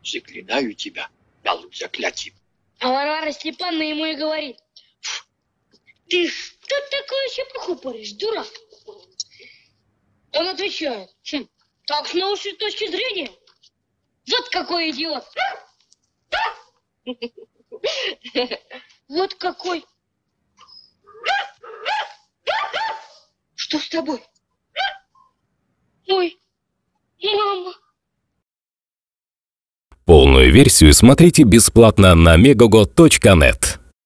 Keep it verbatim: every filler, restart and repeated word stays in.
заклинаю тебя малым заклятием. А Варвара Степановна ему и говорит: ты что такое чепуху поришь, дурак? Он отвечает: хм, так, с научной точки зрения, вот какой идиот. Вот какой. Что с тобой? Ой, мама. Полную версию смотрите бесплатно на мегого точка нет.